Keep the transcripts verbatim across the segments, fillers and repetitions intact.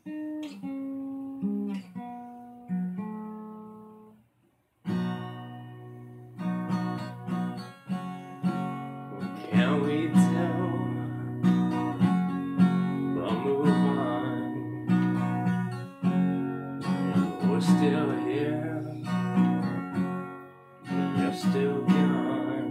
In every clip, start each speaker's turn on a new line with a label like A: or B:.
A: Can we tell? But move on. We're still here. You're still gone.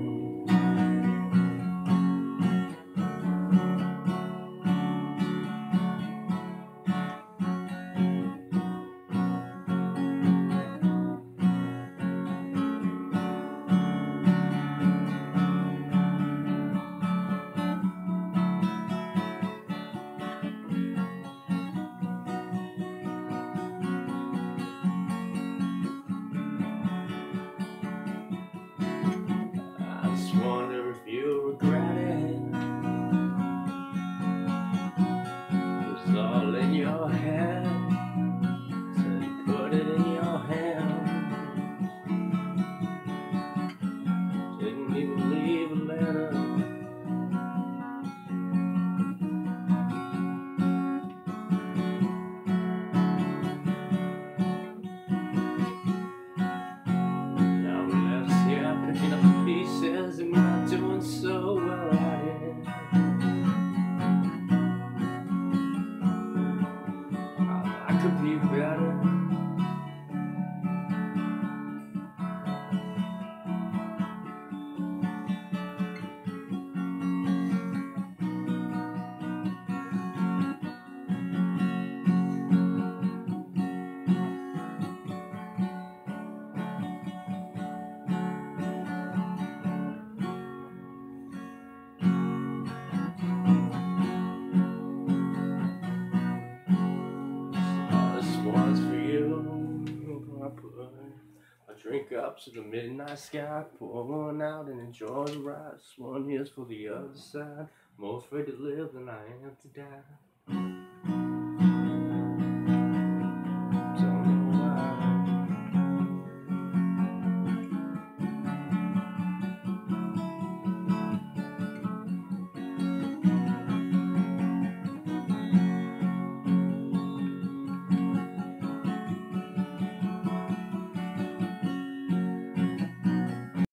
A: I just wonder if you regret it. It's all in your head. So you put it in your hand. Didn't even leave a letter. Now we're left here picking up the pieces, and we're not doing so well at it. I could be better. This one's for you. I put a drink up to the midnight sky, pour one out and enjoy the ride. This one is for the other side. More afraid to live than I am to die.